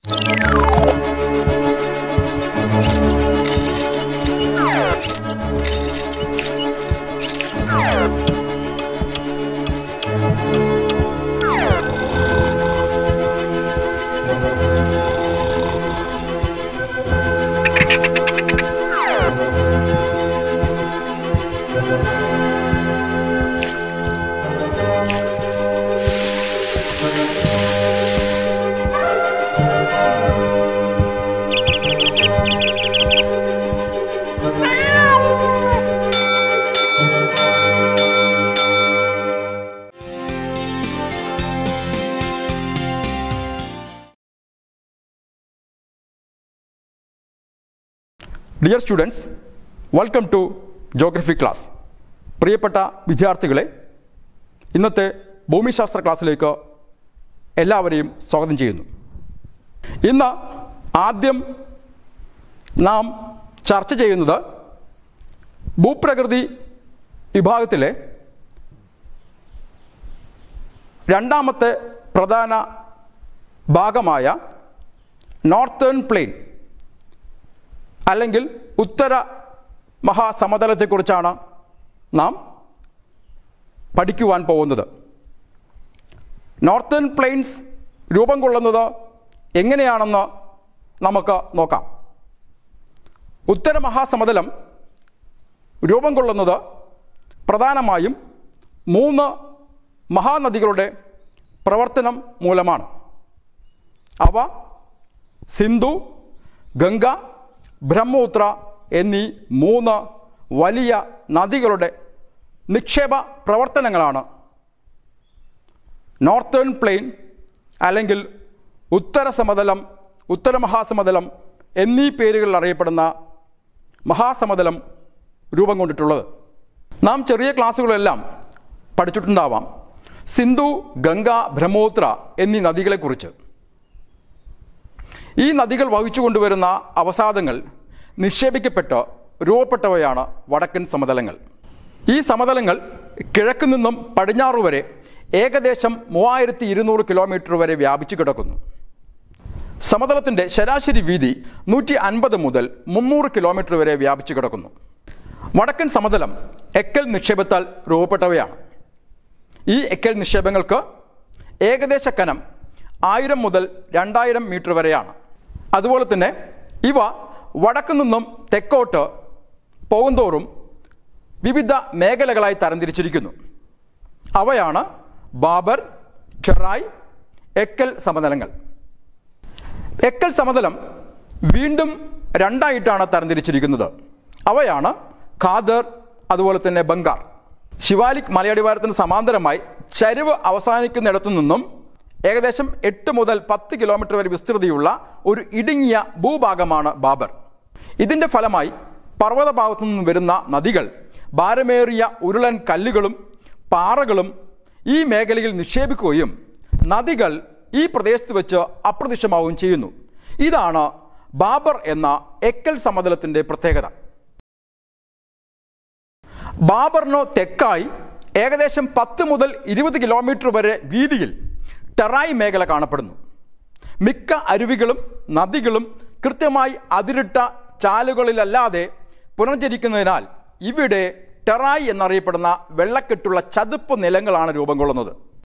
Dear students, welcome to Geography class. പ്രിയപ്പെട്ട വിദ്യാർത്ഥികളെ, ഇന്നത്തെ ഭൂമിശാസ്ത്ര ക്ലാസ്സിലേക്ക് എല്ലാവരെയും സ്വാഗതം ചെയ്യുന്നു. ഇന്ന് ആദ്യം നാം ചർച്ച ചെയ്യുന്നത് ഭൂപ്രകൃതി വിഭാഗത്തിലെ രണ്ടാമത്തെ പ്രധാന ഭാഗമായ നോർത്തേൺ പ്ലെയിൻ അല്ലെങ്കിൽ ഉത്തര മഹാസമതലത്തെക്കുറിച്ചാണ് നാം പഠിക്കുവാൻ പോകുന്നത്. നോർത്തേൺ പ്ലെയിൻസ് രൂപം കൊള്ളുന്നത് എങ്ങനെയാണെന്ന് നമുക്ക് നോക്കാം. ഉത്തര മഹാസമതലം രൂപം കൊള്ളുന്നത് പ്രധാനമായും 3 മഹാനദികളുടെ പ്രവർത്തനം മൂലമാണ്. അവ സിന്ധു, ഗംഗ, ബ്രഹ്മപുത്ര എന്നീ 3 വലിയ നദികളുടെ നിക്ഷേപ പ്രവർത്തനങ്ങളാണ് നോർത്തേൺ പ്ലെയിൻ അല്ലെങ്കിൽ ഉത്തരസമതലം, ഉത്തരമഹാസമതലം എന്നീ പേരുകളിൽ അറിയപ്പെടുന്ന മഹാസമതലം രൂപം കൊണ്ടിട്ടുള്ളത്. നാം ചെറിയ ക്ലാസ്സുകളെല്ലാം പഠിച്ചിട്ടുണ്ടാവാം സിന്ധു, ഗംഗ, ബ്രഹ്മപുത്ര എന്നീ നദികളെക്കുറിച്ച്. ഈ നദികൾ വഹിച്ചു കൊണ്ടുവരുന്ന അവസാദങ്ങൾ നിക്ഷേപിക്കപ്പെട്ട് രൂപപ്പെട്ടവയാണ് വടക്കൻ സമതലങ്ങൾ. ഈ സമതലങ്ങൾ കിഴക്ക് നിന്നും പടിഞ്ഞാറ് വരെ ഏകദേശം 3200 കിലോമീറ്റർ വരെ വ്യാപിച്ചു കിടക്കുന്നു. സമതലത്തിൻ്റെ ശരാശരി വീതി 150 മുതൽ 300 കിലോമീറ്റർ വരെ വ്യാപിച്ചു കിടക്കുന്നു. വടക്കൻ സമതലം എക്കൽ നിക്ഷേപത്താൽ രൂപപ്പെട്ടവയാണ്. ഈ എക്കൽ നിക്ഷേപങ്ങൾക്ക് ഏകദേശ കനം 1000 മുതൽ 2000 മീറ്റർ വരെയാണ്. അതുപോലെ തന്നെ ഇവ വടക്കു നിന്നും തെക്കോട്ട് പോകുന്തോറും വിവിധ മേഖലകളായി തരംതിരിച്ചിരിക്കുന്നു. അവയാണ് ബാബർ, ടെറായ്, എക്കൽ സമതലങ്ങൾ. എക്കൽ സമതലം വീണ്ടും 2ആയിട്ടാണ് തരംതിരിച്ചിരിക്കുന്നത്. അവയാണ് ഖാദർ, അതുപോലെ തന്നെ ബംഗാർ. ശിവാലിക് മലയടിവാരത്തിന് സമാന്തരമായി ചരിവ് അവസാനിക്കുന്നിടത്തു നിന്നും ഏകദേശം 8 മുതൽ 10 കിലോമീറ്റർ വരെ വിസ്തൃതിയുള്ള ഒരു ഇടുങ്ങിയ ഭൂഭാഗമാണ് ബാബർ. ഇതിൻ്റെ ഫലമായി പർവ്വത ഭാഗത്തു നിന്നും വരുന്ന നദികൾ ഭാരമേറിയ ഉരുളൻ കല്ലുകളും പാറകളും ഈ മേഖലയിൽ നിക്ഷേപിക്കുകയും നദികൾ ഈ പ്രദേശത്ത് വെച്ച് അപ്രത്യക്ഷമാവുകയും ചെയ്യുന്നു. ഇതാണ് ബാബർ എന്ന എക്കൽ സമതലത്തിൻ്റെ പ്രത്യേകത. ബാബറിനു തെക്കായി ഏകദേശം 10 മുതൽ 20 കിലോമീറ്റർ വരെ വീതിയിൽ ടെറായ് മേഖല കാണപ്പെടുന്നു. മിക്ക അരുവികളും നദികളും കൃത്യമായി അതിരിട്ട ചാലുകളിലല്ലാതെ പുനർജനിക്കുന്നതിനാൽ ഇവിടെ ടെറായ് എന്നറിയപ്പെടുന്ന വെള്ളക്കെട്ടുള്ള ചതുപ്പ് നിലങ്ങളാണ് രൂപം കൊള്ളുന്നത്.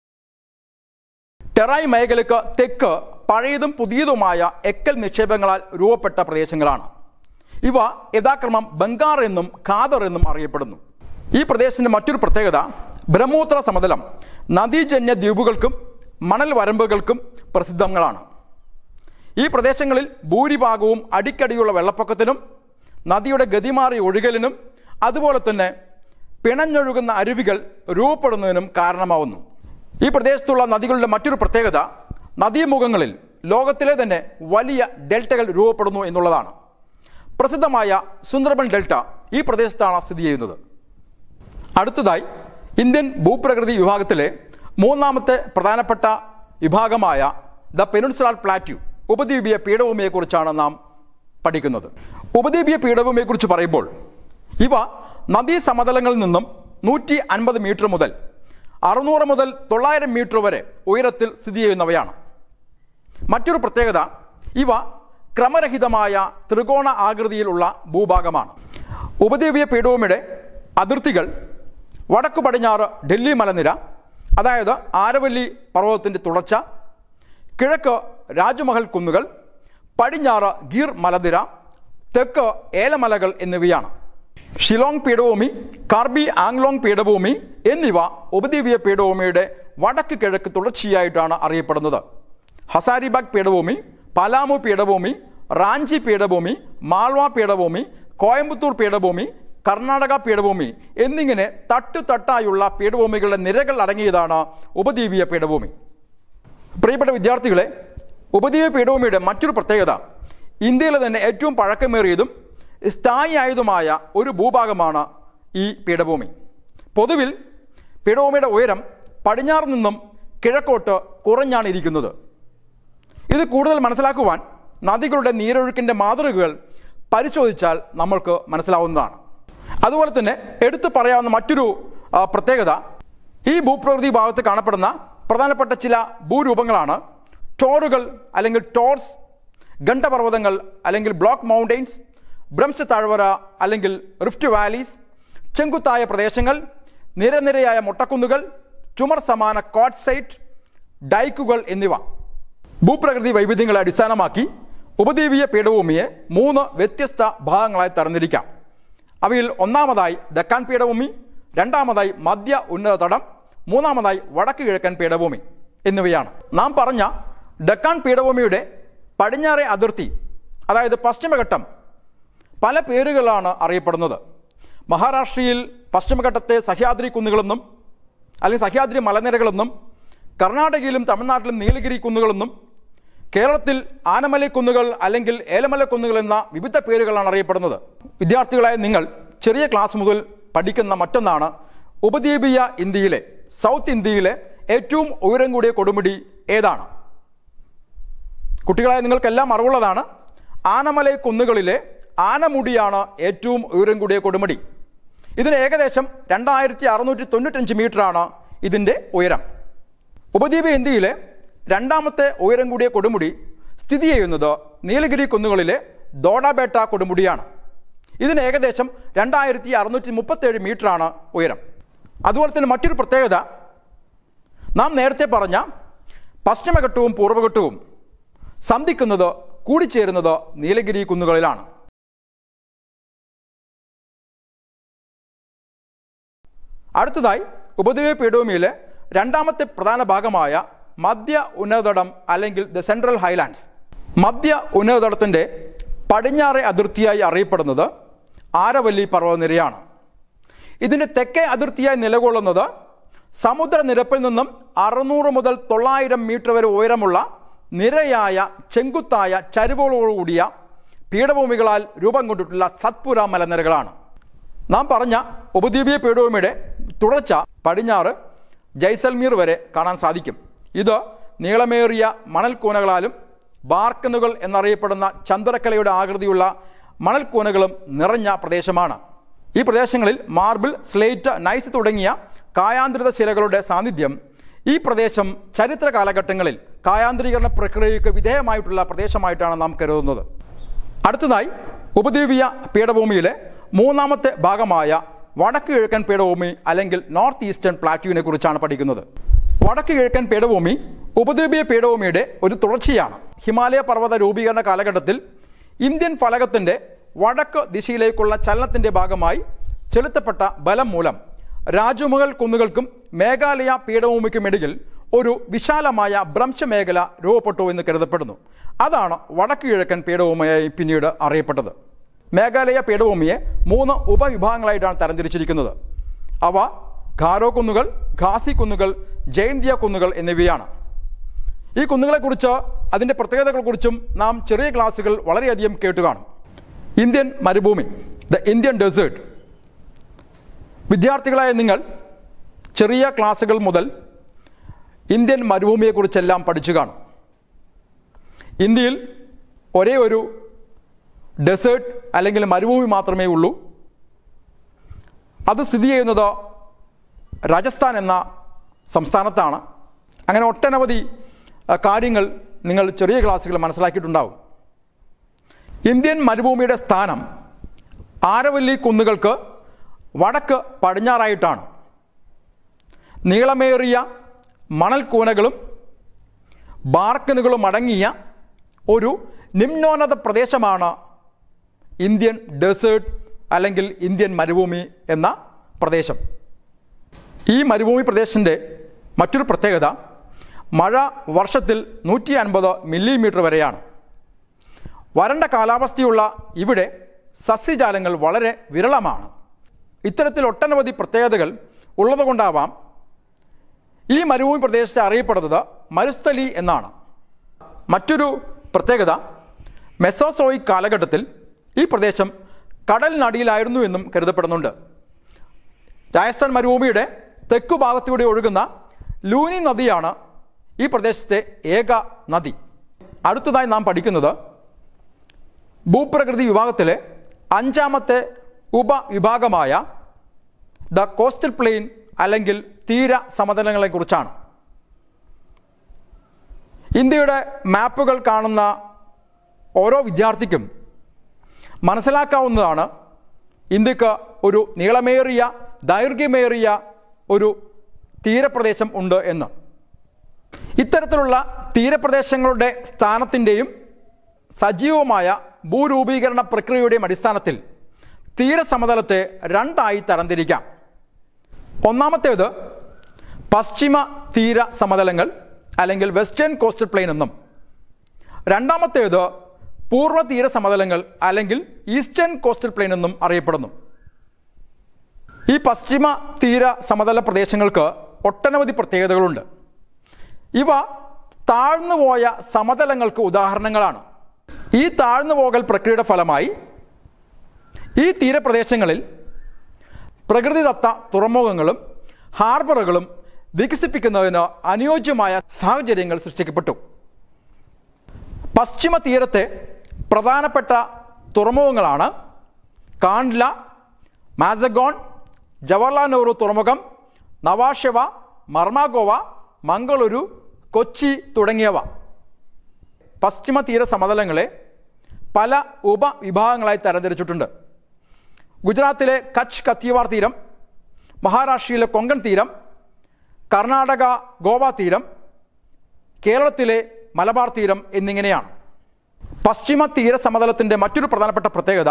ടെറായ് മേഖലയ്ക്ക് തെക്ക് പഴയതും പുതിയതുമായ എക്കൽ നിക്ഷേപങ്ങളാൽ രൂപപ്പെട്ട പ്രദേശങ്ങളാണ്. ഇവ യഥാക്രമം ബംഗാർ എന്നും ഖാദർ എന്നും അറിയപ്പെടുന്നു. ഈ പ്രദേശത്തിൻ്റെ മറ്റൊരു പ്രത്യേകത ബ്രഹ്മപുത്ര സമതലം നദീജന്യ ദ്വീപുകൾക്കും മണൽ വരമ്പുകൾക്കും പ്രസിദ്ധങ്ങളാണ്. ഈ പ്രദേശങ്ങളിൽ ഭൂരിഭാഗവും അടിക്കടിയുള്ള വെള്ളപ്പൊക്കത്തിനും നദിയുടെ ഗതിമാറിയ ഒഴുകലിനും അതുപോലെ തന്നെ പിണഞ്ഞൊഴുകുന്ന അരുവികൾ രൂപപ്പെടുന്നതിനും കാരണമാവുന്നു. ഈ പ്രദേശത്തുള്ള നദികളുടെ മറ്റൊരു പ്രത്യേകത നദീമുഖങ്ങളിൽ ലോകത്തിലെ തന്നെ വലിയ ഡെൽറ്റകൾ രൂപപ്പെടുന്നു എന്നുള്ളതാണ്. പ്രസിദ്ധമായ സുന്ദർബൻ ഡെൽറ്റ ഈ പ്രദേശത്താണ് സ്ഥിതി ചെയ്യുന്നത്. അടുത്തതായി ഇന്ത്യൻ ഭൂപ്രകൃതി വിഭാഗത്തിലെ 3ാമത്തെ പ്രധാനപ്പെട്ട വിഭാഗമായ ദ പെനിൻസുലാർ പ്ലാറ്റ്യൂ, ഉപദ്വീപീയ പീഠഭൂമിയെക്കുറിച്ചാണ് നാം പഠിക്കുന്നത്. ഉപദ്വീപീയ പീഠഭൂമിയെക്കുറിച്ച് പറയുമ്പോൾ ഇവ നദീ സമതലങ്ങളിൽ നിന്നും 150 മീറ്റർ മുതൽ 600 മുതൽ 900 മീറ്റർ വരെ ഉയരത്തിൽ സ്ഥിതി ചെയ്യുന്നവയാണ്. മറ്റൊരു പ്രത്യേകത ഇവ ക്രമരഹിതമായ ത്രികോണ ആകൃതിയിലുള്ള ഭൂഭാഗമാണ്. ഉപദ്വീപീയ പീഠഭൂമിയുടെ അതിർത്തികൾ വടക്കു പടിഞ്ഞാറ് ഡൽഹി മലനിര, അതായത് ആരവല്ലി പർവ്വതത്തിൻ്റെ തുടർച്ച, കിഴക്ക് രാജ്മഹൽ കുന്നുകൾ, പടിഞ്ഞാറ് ഗീർ മലനിര, തെക്ക് ഏലമലകൾ എന്നിവയാണ്. ഷിലോങ് പീഠഭൂമി, കാർബി ആംഗ്ലോങ് പീഠഭൂമി എന്നിവ ഉപദ്വീപീയ പീഠഭൂമിയുടെ വടക്ക് കിഴക്ക് തുടർച്ചയായിട്ടാണ് അറിയപ്പെടുന്നത്. ഹസാരിബാഗ് പീഠഭൂമി, പലാമു പീഠഭൂമി, റാഞ്ചി പീഠഭൂമി, മാൾവ പീഠഭൂമി, കോയമ്പത്തൂർ പീഠഭൂമി, കർണാടക പീഠഭൂമി എന്നിങ്ങനെ തട്ടുതട്ടായുള്ള പീഠഭൂമികളുടെ നിരകൾ അടങ്ങിയതാണ് ഉപദ്വീപീയ പീഠഭൂമി. പ്രിയപ്പെട്ട വിദ്യാർത്ഥികളെ, ഉപദ്വീപീയ പീഠഭൂമിയുടെ മറ്റൊരു പ്രത്യേകത ഇന്ത്യയിലെ തന്നെ ഏറ്റവും പഴക്കമേറിയതും സ്ഥായിയായതുമായ ഒരു ഭൂഭാഗമാണ് ഈ പീഠഭൂമി. പൊതുവിൽ പീഠഭൂമിയുടെ ഉയരം പടിഞ്ഞാറ് നിന്നും കിഴക്കോട്ട് കുറഞ്ഞാണ് ഇരിക്കുന്നത്. ഇത് കൂടുതൽ മനസ്സിലാക്കുവാൻ നദികളുടെ നീരൊഴുക്കിൻ്റെ മാതൃകകൾ പരിശോധിച്ചാൽ നമ്മൾക്ക് മനസ്സിലാവുന്നതാണ്. അതുപോലെ തന്നെ എടുത്തു പറയാവുന്ന മറ്റൊരു പ്രത്യേകത, ഈ ഭൂപ്രകൃതി ഭാഗത്ത് കാണപ്പെടുന്ന പ്രധാനപ്പെട്ട ചില ഭൂരൂപങ്ങളാണ് ടോറുകൾ അല്ലെങ്കിൽ ടോർസ്, ഗണ്ഡപർവ്വതങ്ങൾ അല്ലെങ്കിൽ ബ്ലോക്ക് മൗണ്ടെയ്ൻസ്, ബ്രംശ താഴ്വര അല്ലെങ്കിൽ റിഫ്റ്റ് വാലീസ്, ചെങ്കുത്തായ പ്രദേശങ്ങൾ, നിരനിരയായ മൊട്ടക്കുന്നുകൾ, ചുമർ സമാന ക്വാർട്സൈറ്റ് ഡൈക്കുകൾ എന്നിവ. ഭൂപ്രകൃതി വൈവിധ്യങ്ങളെ അടിസ്ഥാനമാക്കി ഉപദ്വീപീയ പീഠഭൂമിയെ 3 വ്യത്യസ്ത ഭാഗങ്ങളായി തരംതിരിക്കാം. അവയിൽ ഒന്നാമതായി ഡക്കാൻ പീഠഭൂമി, രണ്ടാമതായി മധ്യ ഉന്നതതടം, മൂന്നാമതായി വടക്ക് കിഴക്കൻ പീഠഭൂമി എന്നിവയാണ്. നാം പറഞ്ഞ ഡക്കാൻ പീഠഭൂമിയുടെ പടിഞ്ഞാറേ അതിർത്തി, അതായത് പശ്ചിമഘട്ടം, പല പേരുകളാണ് അറിയപ്പെടുന്നത്. മഹാരാഷ്ട്രയിൽ പശ്ചിമഘട്ടത്തെ സഹ്യാദ്രി കുന്നുകളെന്നും അല്ലെങ്കിൽ സഹ്യാദ്രി മലനിരകളെന്നും, കർണാടകയിലും തമിഴ്നാട്ടിലും നീലഗിരി കുന്നുകളെന്നും, കേരളത്തിൽ ആനമലൈ കുന്നുകൾ അല്ലെങ്കിൽ ഏലമല കുന്നുകൾ എന്ന വിവിധ പേരുകളാണ് അറിയപ്പെടുന്നത്. വിദ്യാർത്ഥികളായ നിങ്ങൾ ചെറിയ ക്ലാസ് മുതൽ പഠിക്കുന്ന മറ്റൊന്നാണ് ഉപദ്വീപീയ ഇന്ത്യയിലെ, സൗത്ത് ഇന്ത്യയിലെ ഏറ്റവും ഉയരം കൂടിയ കൊടുമുടി ഏതാണ്? കുട്ടികളായ നിങ്ങൾക്കെല്ലാം അറിവുള്ളതാണ്, ആനമലൈ കുന്നുകളിലെ ആനമുടിയാണ് ഏറ്റവും ഉയരം കൂടിയ കൊടുമുടി. ഇതിന് ഏകദേശം 2695 മീറ്ററാണ് ഇതിൻ്റെ ഉയരം. ഉപദ്വീപീയ ഇന്ത്യയിലെ രണ്ടാമത്തെ ഉയരം കൂടിയ കൊടുമുടി സ്ഥിതി ചെയ്യുന്നത് നീലഗിരി കുന്നുകളിലെ ദോഡാബേട്ട കൊടുമുടിയാണ്. ഇതിന് ഏകദേശം 2637 മീറ്ററാണ് ഉയരം. അതുപോലെ തന്നെ മറ്റൊരു പ്രത്യേകത, നാം നേരത്തെ പറഞ്ഞ പശ്ചിമഘട്ടവും പൂർവ്വഘട്ടവും സന്ധിക്കുന്നത്, കൂടിച്ചേരുന്നത് നീലഗിരി കുന്നുകളിലാണ്. അടുത്തതായി ഉപദ്വീപീയ പീഠഭൂമിയിലെ രണ്ടാമത്തെ പ്രധാന ഭാഗമായ മധ്യ ഉന്നതതടം അല്ലെങ്കിൽ ദ സെൻട്രൽ ഹൈലാൻഡ്സ്. മധ്യ ഉന്നതതടത്തിൻ്റെ പടിഞ്ഞാറേ അതിർത്തിയായി അറിയപ്പെടുന്നത് ആരവല്ലി പർവ്വതനിരയാണ്. ഇതിൻ്റെ തെക്കേ അതിർത്തിയായി നിലകൊള്ളുന്നത് സമുദ്രനിരപ്പിൽ നിന്നും 600 മുതൽ 900 മീറ്റർ വരെ ഉയരമുള്ള നിരയായ ചെങ്കുത്തായ ചരിവുകളോടുകൂടിയ പീഠഭൂമികളാൽ രൂപം കൊണ്ടിട്ടുള്ള സത്പുര മലനിരകളാണ്. നാം പറഞ്ഞ ഉപദ്വീപീയ പീഠഭൂമിയുടെ തുടർച്ച പടിഞ്ഞാറ് ജയ്സൽമീർ വരെ കാണാൻ സാധിക്കും. ഇത് നീളമേറിയ മണൽക്കൂനകളാലും ബാർക്കനുകൾ എന്നറിയപ്പെടുന്ന ചന്ദ്രക്കലയുടെ ആകൃതിയുള്ള മണൽക്കൂനകളും നിറഞ്ഞ പ്രദേശമാണ്. ഈ പ്രദേശങ്ങളിൽ മാർബിൾ, സ്ലേറ്റ്, നൈസ് തുടങ്ങിയ കായാന്തരിത ശിലകളുടെ സാന്നിധ്യം ഈ പ്രദേശം ചരിത്ര കാലഘട്ടങ്ങളിൽ കായാന്തരീകരണ പ്രക്രിയയ്ക്ക് വിധേയമായിട്ടുള്ള പ്രദേശമായിട്ടാണ് നാം കരുതുന്നത്. അടുത്തതായി ഉപദ്വീപീയ പീഠഭൂമിയിലെ മൂന്നാമത്തെ ഭാഗമായ വടക്ക് കിഴക്കൻ പീഠഭൂമി അല്ലെങ്കിൽ നോർത്ത് ഈസ്റ്റേൺ പ്ലാറ്റ്യൂവിനെ കുറിച്ചാണ് പഠിക്കുന്നത്. വടക്ക് കിഴക്കൻ പീഠഭൂമി ഉപദ്വീപീയ പീഠഭൂമിയുടെ ഒരു തുടർച്ചയാണ്. ഹിമാലയ പർവ്വത രൂപീകരണ കാലഘട്ടത്തിൽ ഇന്ത്യൻ ഫലകത്തിൻ്റെ വടക്ക് ദിശയിലേക്കുള്ള ചലനത്തിൻ്റെ ഭാഗമായി ചെലുത്തപ്പെട്ട ബലം മൂലം രാജ്മഹൽ കുന്നുകൾക്കും മേഘാലയ പീഠഭൂമിക്കുമിടയിൽ ഒരു വിശാലമായ ഭ്രംശമേഖല രൂപപ്പെട്ടു എന്ന് കരുതപ്പെടുന്നു. അതാണ് വടക്ക് കിഴക്കൻ പീഠഭൂമിയായി പിന്നീട് അറിയപ്പെട്ടത്. മേഘാലയ പീഠഭൂമിയെ 3 ഉപവിഭാഗങ്ങളായിട്ടാണ് തരംതിരിച്ചിരിക്കുന്നത്. അവ ഗാരോ കുന്നുകൾ, ഖാസി കുന്നുകൾ, ജയന്തിയ കുന്നുകൾ എന്നിവയാണ്. ഈ കുന്നുകളെക്കുറിച്ച്, അതിൻ്റെ പ്രത്യേകതകളെക്കുറിച്ചും നാം ചെറിയ ക്ലാസ്സുകൾ വളരെയധികം കേട്ടുകാണും. ഇന്ത്യൻ മരുഭൂമി, ദ ഇന്ത്യൻ ഡെസേർട്ട്. വിദ്യാർത്ഥികളായ നിങ്ങൾ ചെറിയ ക്ലാസ്സുകൾ മുതൽ ഇന്ത്യൻ മരുഭൂമിയെക്കുറിച്ചെല്ലാം പഠിച്ചു കാണും. ഇന്ത്യയിൽ ഒരേ ഒരു ഡെസേർട്ട് അല്ലെങ്കിൽ മരുഭൂമി മാത്രമേ ഉള്ളൂ. അത് സ്ഥിതി ചെയ്യുന്നത് രാജസ്ഥാൻ എന്ന സംസ്ഥാനത്താണ്. അങ്ങനെ ഒട്ടനവധി കാര്യങ്ങൾ നിങ്ങൾ ചെറിയ ക്ലാസ്സുകൾ മനസ്സിലാക്കിയിട്ടുണ്ടാവും. ഇന്ത്യൻ മരുഭൂമിയുടെ സ്ഥാനം ആരവല്ലി കുന്നുകൾക്ക് വടക്ക് പടിഞ്ഞാറായിട്ടാണ്. നീളമേറിയ മണൽക്കൂനകളും ബാർക്കനുകളും അടങ്ങിയ ഒരു നിമ്നോന്നത പ്രദേശമാണ് ഇന്ത്യൻ ഡെസേർട്ട് അല്ലെങ്കിൽ ഇന്ത്യൻ മരുഭൂമി എന്ന പ്രദേശം. ഈ മരുഭൂമി പ്രദേശത്തിൻ്റെ മറ്റൊരു പ്രത്യേകത മഴ വർഷത്തിൽ 150 മില്ലിമീറ്റർ വരെയാണ്. വരണ്ട കാലാവസ്ഥയുള്ള ഇവിടെ സസ്യജാലങ്ങൾ വളരെ വിരളമാണ്. ഇത്തരത്തിൽ ഒട്ടനവധി പ്രത്യേകതകൾ ഉള്ളതുകൊണ്ടാവാം ഈ മരുഭൂമി പ്രദേശത്തെ അറിയപ്പെടുന്നത് മരുസ്ഥലി എന്നാണ്. മറ്റൊരു പ്രത്യേകത മെസോസോയിക് കാലഘട്ടത്തിൽ ഈ പ്രദേശം കടലിനടിയിലായിരുന്നു എന്നും കരുതപ്പെടുന്നുണ്ട്. രാജസ്ഥാൻ മരുഭൂമിയുടെ തെക്കു ഭാഗത്തൂടെ ഒഴുകുന്ന ലൂനി നദിയാണ് ഈ പ്രദേശത്തെ ഏക നദി. അടുത്തതായി നാം പഠിക്കുന്നത് ഭൂപ്രകൃതി വിഭാഗത്തിലെ 5ാമത്തെ ഉപവിഭാഗമായ ദ കോസ്റ്റൽ പ്ലെയിൻ അല്ലെങ്കിൽ തീര സമതലങ്ങളെക്കുറിച്ചാണ്. ഇന്ത്യയുടെ മാപ്പുകൾ കാണുന്ന ഓരോ വിദ്യാർത്ഥിക്കും മനസ്സിലാക്കാവുന്നതാണ് ഇന്ത്യക്ക് ഒരു നീളമേറിയ ദൈർഘ്യമേറിയ ഒരു തീരപ്രദേശം ഉണ്ട് എന്ന്. ഇത്തരത്തിലുള്ള തീരപ്രദേശങ്ങളുടെ സ്ഥാനത്തിൻ്റെയും സജീവമായ ഭൂരൂപീകരണ പ്രക്രിയയുടെയും അടിസ്ഥാനത്തിൽ തീരസമതലത്തെ 2ആയി തരംതിരിക്കാം. ഒന്നാമത്തേത് പശ്ചിമ തീര സമതലങ്ങൾ അല്ലെങ്കിൽ വെസ്റ്റേൺ കോസ്റ്റൽ പ്ലെയിൻ എന്നും, രണ്ടാമത്തേത് പൂർവ്വ തീര സമതലങ്ങൾ അല്ലെങ്കിൽ ഈസ്റ്റേൺ കോസ്റ്റൽ പ്ലെയിൻ എന്നും അറിയപ്പെടുന്നു. ഈ പശ്ചിമ തീര സമതല പ്രദേശങ്ങൾക്ക് ഒട്ടനവധി പ്രത്യേകതകളുണ്ട്. ഇവ താഴ്ന്നുപോയ സമതലങ്ങൾക്ക് ഉദാഹരണങ്ങളാണ്. ഈ താഴ്ന്നുപോകൽ പ്രക്രിയയുടെ ഫലമായി ഈ തീരപ്രദേശങ്ങളിൽ പ്രകൃതിദത്ത തുറമുഖങ്ങളും ഹാർബറുകളും വികസിപ്പിക്കുന്നതിന് അനുയോജ്യമായ സാഹചര്യങ്ങൾ സൃഷ്ടിക്കപ്പെട്ടു. പശ്ചിമ തീരത്തെ പ്രധാനപ്പെട്ട തുറമുഖങ്ങളാണ് കാണ്ട്ല, മാസഗോൺ, ജവഹർലാൽ നെഹ്റു തുറമുഖം, നവാഷെവ, മർമാഗോവ, മംഗളൂരു, കൊച്ചി തുടങ്ങിയവ. പശ്ചിമ തീര സമതലങ്ങളെ പല ഉപവിഭാഗങ്ങളായി തരംതിരിച്ചിട്ടുണ്ട്. ഗുജറാത്തിലെ കച്ച് കത്തിയവാർ തീരം, മഹാരാഷ്ട്രയിലെ കൊങ്കൺ തീരം, കർണാടക ഗോവ തീരം, കേരളത്തിലെ മലബാർ തീരം എന്നിങ്ങനെയാണ്. പശ്ചിമ തീര സമതലത്തിൻ്റെ മറ്റൊരു പ്രധാനപ്പെട്ട പ്രത്യേകത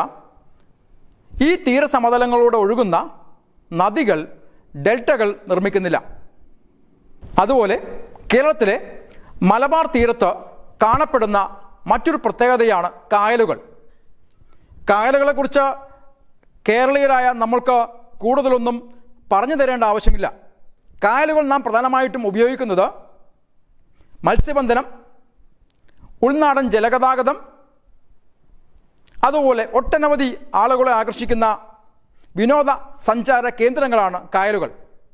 ഈ തീരസമതലങ്ങളിലൂടെ ഒഴുകുന്ന നദികൾ ഡെൽറ്റകൾ നിർമ്മിക്കുന്നില്ല. അതുപോലെ കേരളത്തിലെ മലബാർ തീരത്ത് കാണപ്പെടുന്ന മറ്റൊരു പ്രത്യേകതയാണ് കായലുകൾ. കായലുകളെക്കുറിച്ച് കേരളീയരായ നമ്മൾക്ക് കൂടുതലൊന്നും പറഞ്ഞു തരേണ്ട ആവശ്യമില്ല. കായലുകൾ നാം പ്രധാനമായിട്ടും ഉപയോഗിക്കുന്നത് മത്സ്യബന്ധനം, ഉൾനാടൻ ജലഗതാഗതം, അതുപോലെ ഒട്ടനവധി ആളുകളെ ആകർഷിക്കുന്ന വിനോദ സഞ്ചാര കേന്ദ്രങ്ങളാണ് കായലുകൾ.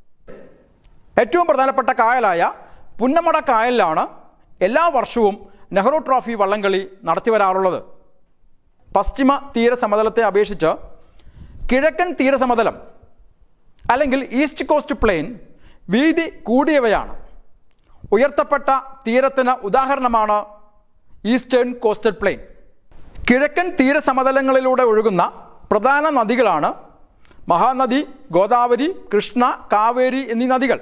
ഏറ്റവും പ്രധാനപ്പെട്ട കായലായ പുന്നമട കായലിലാണ് എല്ലാ വർഷവും നെഹ്റു ട്രോഫി വള്ളംകളി നടത്തിവരാറുള്ളത്. പശ്ചിമ തീരസമതലത്തെ അപേക്ഷിച്ച് കിഴക്കൻ തീരസമതലം അല്ലെങ്കിൽ ഈസ്റ്റ് കോസ്റ്റ് പ്ലെയിൻ വീതി കൂടിയവയാണ്. ഉയർത്തപ്പെട്ട തീരത്തിന് ഉദാഹരണമാണ് ഈസ്റ്റേൺ കോസ്റ്റൽ പ്ലെയിൻ. കിഴക്കൻ തീരസമതലങ്ങളിലൂടെ ഒഴുകുന്ന പ്രധാന നദികളാണ് മഹാനദി, ഗോദാവരി, കൃഷ്ണ, കാവേരി എന്നീ നദികൾ.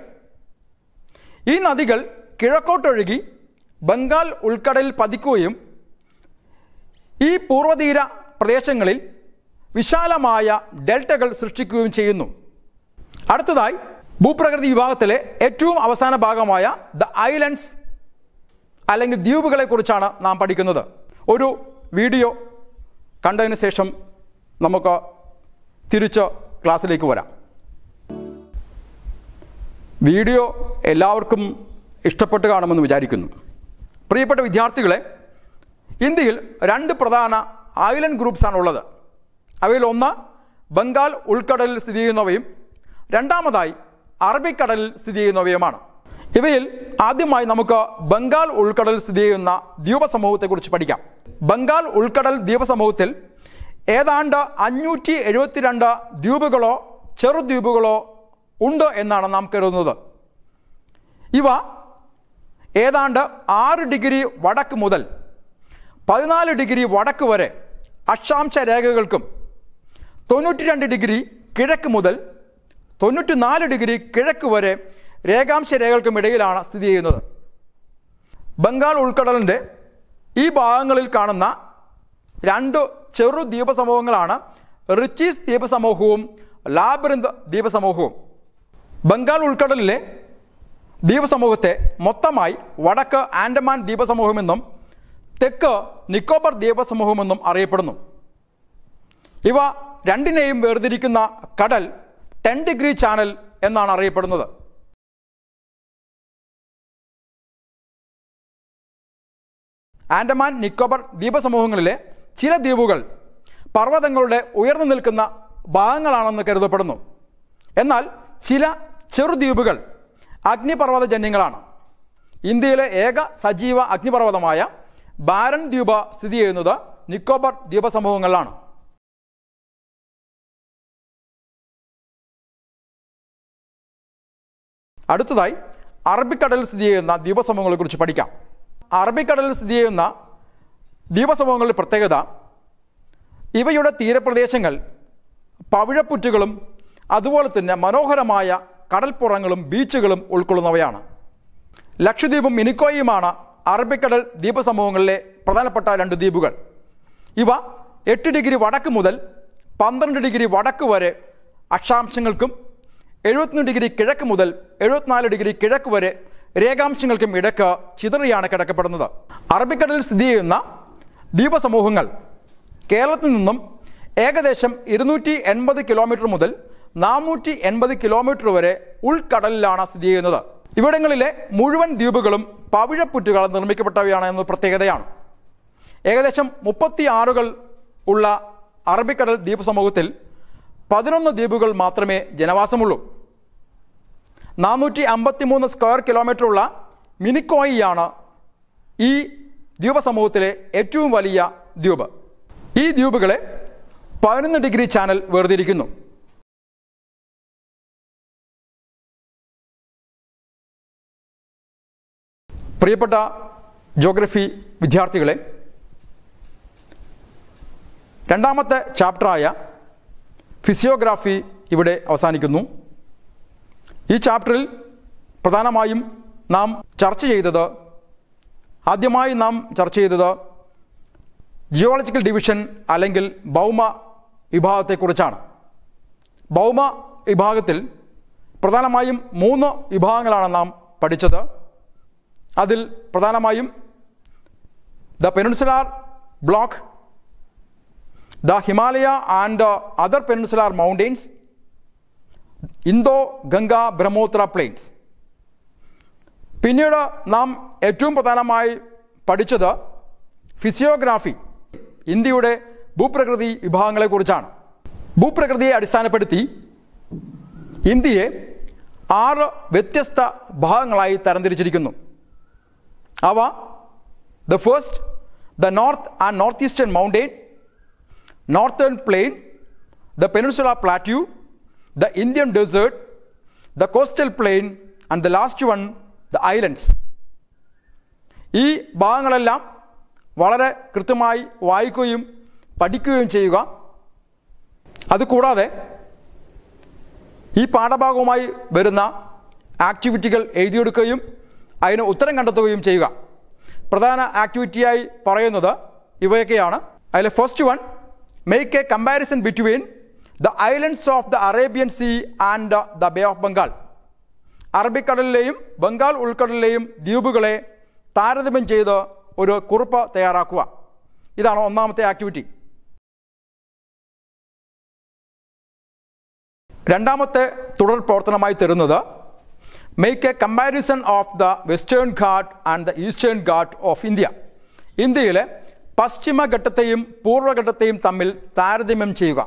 ഈ നദികൾ കിഴക്കോട്ടൊഴുകി ബംഗാൾ ഉൾക്കടലിൽ പതിക്കുകയും ഈ പൂർവ്വതീര പ്രദേശങ്ങളിൽ വിശാലമായ ഡെൽറ്റകൾ സൃഷ്ടിക്കുകയും ചെയ്യുന്നു. അടുത്തതായി ഭൂപ്രകൃതി വിഭാഗത്തിലെ ഏറ്റവും അവസാന ഭാഗമായ ദ ഐലൻഡ്സ് അല്ലെങ്കിൽ ദ്വീപുകളെ കുറിച്ചാണ് നാം പഠിക്കുന്നത്. ഒരു വീഡിയോ കണ്ടതിന് ശേഷം നമുക്ക് തിരിച്ച് ക്ലാസ്സിലേക്ക് വരാം. വീഡിയോ എല്ലാവർക്കും ഇഷ്ടപ്പെട്ട് കാണുമെന്ന് വിചാരിക്കുന്നു. പ്രിയപ്പെട്ട വിദ്യാർത്ഥികളെ, ഇന്ത്യയിൽ 2 പ്രധാന ഐലൻഡ് ഗ്രൂപ്പ്സാണ് ഉള്ളത്. അവയിൽ ഒന്ന് ബംഗാൾ ഉൾക്കടലിൽ സ്ഥിതി ചെയ്യുന്നവയും രണ്ടാമതായി അറബിക്കടലിൽ സ്ഥിതി ചെയ്യുന്നവയുമാണ്. ഇവയിൽ ആദ്യമായി നമുക്ക് ബംഗാൾ ഉൾക്കടലിൽ സ്ഥിതി ചെയ്യുന്ന ദ്വീപസമൂഹത്തെക്കുറിച്ച് പഠിക്കാം. ബംഗാൾ ഉൾക്കടൽ ദ്വീപസമൂഹത്തിൽ ഏതാണ്ട് 572 ദ്വീപുകളോ ചെറുദ്വീപുകളോ ഉണ്ട് എന്നാണ് നാം കരുതുന്നത്. ഇവ ഏതാണ്ട് 6 ഡിഗ്രി വടക്ക് മുതൽ 14 ഡിഗ്രി വടക്ക് വരെ അക്ഷാംശ രേഖകൾക്കും 92 ഡിഗ്രി കിഴക്ക് മുതൽ 94 ഡിഗ്രി കിഴക്ക് വരെ രേഖാംശ രേഖകൾക്കും ഇടയിലാണ് സ്ഥിതി ചെയ്യുന്നത്. ബംഗാൾ ഉൾക്കടലിൻ്റെ ഈ ഭാഗങ്ങളിൽ കാണുന്ന 2 ചെറു ദ്വീപസമൂഹങ്ങളാണ് റിച്ചീസ് ദ്വീപസമൂഹവും ലാബറിന്ത് ദ്വീപസമൂഹവും. ബംഗാൾ ഉൾക്കടലിലെ ദ്വീപസമൂഹത്തെ മൊത്തമായി വടക്ക് ആൻഡമാൻ ദ്വീപസമൂഹമെന്നും തെക്ക് നിക്കോബർ ദ്വീപസമൂഹമെന്നും അറിയപ്പെടുന്നു. ഇവ രണ്ടിനെയും വേർതിരിക്കുന്ന കടൽ 10 ഡിഗ്രി ചാനൽ എന്നാണ് അറിയപ്പെടുന്നത്. ആൻഡമാൻ നിക്കോബർ ദ്വീപസമൂഹങ്ങളിലെ ചില ദ്വീപുകൾ പർവ്വതങ്ങളുടെ ഉയർന്നു നിൽക്കുന്ന ഭാഗങ്ങളാണെന്ന് കരുതപ്പെടുന്നു. എന്നാൽ ചില ചെറുദ്വീപുകൾ അഗ്നിപർവ്വതജന്യങ്ങളാണ്. ഇന്ത്യയിലെ ഏക സജീവ അഗ്നിപർവ്വതമായ ബാരൻ ദ്വീപ് സ്ഥിതി ചെയ്യുന്നത് നിക്കോബർ ദ്വീപസമൂഹങ്ങളിലാണ്. അടുത്തതായി അറബിക്കടലിൽ സ്ഥിതി ചെയ്യുന്ന ദ്വീപസമൂഹങ്ങളെക്കുറിച്ച് പഠിക്കാം. അറബിക്കടലിൽ സ്ഥിതി ചെയ്യുന്ന ദ്വീപസമൂഹങ്ങളുടെ പ്രത്യേകത ഇവയുടെ തീരപ്രദേശങ്ങൾ പവിഴപ്പുറ്റുകളും അതുപോലെ തന്നെ മനോഹരമായ കടൽപ്പുറങ്ങളും ബീച്ചുകളും ഉൾക്കൊള്ളുന്നവയാണ്. ലക്ഷദ്വീപും മിനിക്കോയിയുമാണ് അറബിക്കടൽ ദ്വീപസമൂഹങ്ങളിലെ പ്രധാനപ്പെട്ട 2 ദ്വീപുകൾ. ഇവ 8 ഡിഗ്രി വടക്ക് മുതൽ 12 ഡിഗ്രി വടക്ക് വരെ അക്ഷാംശങ്ങൾക്കും 71 ഡിഗ്രി കിഴക്ക് മുതൽ 74 ഡിഗ്രി കിഴക്ക് വരെ രേഖാംശങ്ങൾക്കും ഇടയ്ക്ക് ചിതറിയാണ് കിടക്കപ്പെടുന്നത്. അറബിക്കടലിൽ സ്ഥിതി ചെയ്യുന്ന ദ്വീപസമൂഹങ്ങൾ കേരളത്തിൽ നിന്നും ഏകദേശം 280 കിലോമീറ്റർ മുതൽ 480 കിലോമീറ്റർ വരെ ഉൾക്കടലിലാണ് സ്ഥിതി ചെയ്യുന്നത്. ഇവിടങ്ങളിലെ മുഴുവൻ ദ്വീപുകളും പവിഴപ്പുറ്റുകളാൽ നിർമ്മിക്കപ്പെട്ടവയാണ് എന്ന പ്രത്യേകതയാണ്. ഏകദേശം 36 ഉള്ള അറബിക്കടൽ ദ്വീപസമൂഹത്തിൽ 11 ദ്വീപുകൾ മാത്രമേ ജനവാസമുള്ളൂ. 453 സ്ക്വയർ കിലോമീറ്റർ ഉള്ള മിനിക്കോയിയാണ് ഈ ദ്വീപസമൂഹത്തിലെ ഏറ്റവും വലിയ ദ്വീപ്. ഈ ദ്വീപുകളെ 11 ഡിഗ്രി ചാനൽ വേർതിരിക്കുന്നു. പ്രിയപ്പെട്ട ജോഗ്രഫി വിദ്യാർത്ഥികളെ, രണ്ടാമത്തെ ചാപ്റ്ററായ ഫിസിയോഗ്രാഫി ഇവിടെ അവസാനിക്കുന്നു. ഈ ചാപ്റ്ററിൽ പ്രധാനമായും ആദ്യമായി നാം ചർച്ച ചെയ്തത് ജിയോളജിക്കൽ ഡിവിഷൻ അല്ലെങ്കിൽ ഭൗമ വിഭാഗത്തെക്കുറിച്ചാണ്. ഭൗമ വിഭാഗത്തിൽ പ്രധാനമായും 3 വിഭാഗങ്ങളാണ് നാം പഠിച്ചത്. അതിൽ പ്രധാനമായും the peninsular block, the Himalaya and other peninsular mountains, Indo Ganga Brahmaputra plains. പിന്നീട് നാം ഏറ്റവും പ്രധാനമായി പഠിച്ചത് ഫിസിയോഗ്രാഫി, ഇന്ത്യയുടെ ഭൂപ്രകൃതി വിഭാഗങ്ങളെക്കുറിച്ചാണ്. ഭൂപ്രകൃതിയെ അടിസ്ഥാനപ്പെടുത്തി ഇന്ത്യയെ 6 വ്യത്യസ്ത ഭാഗങ്ങളായി തരംതിരിച്ചിരിക്കുന്നു. അവ the first, the north and north eastern mountain, northern plain, the peninsular plateau, the Indian desert, the coastal plain and the last one the islands. ഈ ഭാഗങ്ങളെല്ലാം വളരെ കൃത്യമായി വായിക്കുകയും പഠിക്കുകയും ചെയ്യുക. അതുകൂടാതെ ഈ പാഠഭാഗവുമായി വരുന്ന ആക്ടിവിറ്റികൾ എഴുതിയെടുക്കുകയും അതിന് ഉത്തരം കണ്ടെത്തുകയും ചെയ്യുക. പ്രധാന ആക്ടിവിറ്റിയായി പറയുന്നത് ഇവയൊക്കെയാണ്. അതിലെ first one, make a comparison between the islands of the Arabian sea and the bay of Bengal. അറബിക്കടലിലെയും ബംഗാൾ ഉൾക്കടലിലെയും ദ്വീപുകളെ താരതമ്യം ചെയ്ത് ഒരു കുറിപ്പ് തയ്യാറാക്കുക. ഇതാണ് ഒന്നാമത്തെ ആക്ടിവിറ്റി. രണ്ടാമത്തെ തുടർ പ്രവർത്തനമായി തരുന്നത് make a comparison of the western ghat and the eastern ghat of India. ഇന്ത്യയിലെ പശ്ചിമഘട്ടത്തെയും പൂർവ്വഘട്ടത്തെയും തമ്മിൽ താരതമ്യം ചെയ്യുക.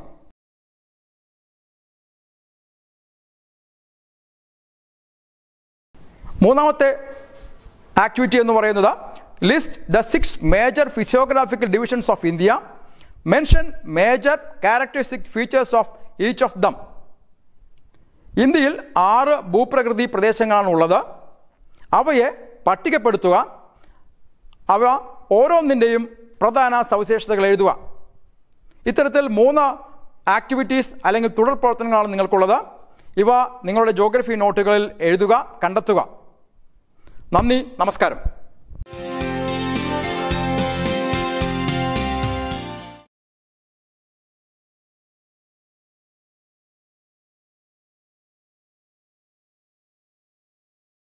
മൂന്നാമത്തെ ആക്ടിവിറ്റി എന്ന് പറയുന്നത് list the 6 major physiographical divisions of India, mention major characteristic features of each of them. ഇന്ത്യയിൽ 6 ഭൂപ്രകൃതി പ്രദേശങ്ങളാണുള്ളത്. അവയെ പട്ടികപ്പെടുത്തുക. അവ ഓരോന്നിൻ്റെയും പ്രധാന സവിശേഷതകൾ എഴുതുക. ഇത്തരത്തിൽ 3 ആക്ടിവിറ്റീസ് അല്ലെങ്കിൽ തുടർ പ്രവർത്തനങ്ങളാണ് നിങ്ങൾക്കുള്ളത്. ഇവ നിങ്ങളുടെ ജോഗ്രഫി നോട്ടുകളിൽ എഴുതുക, കണ്ടെത്തുക. നന്ദി, നമസ്കാരം.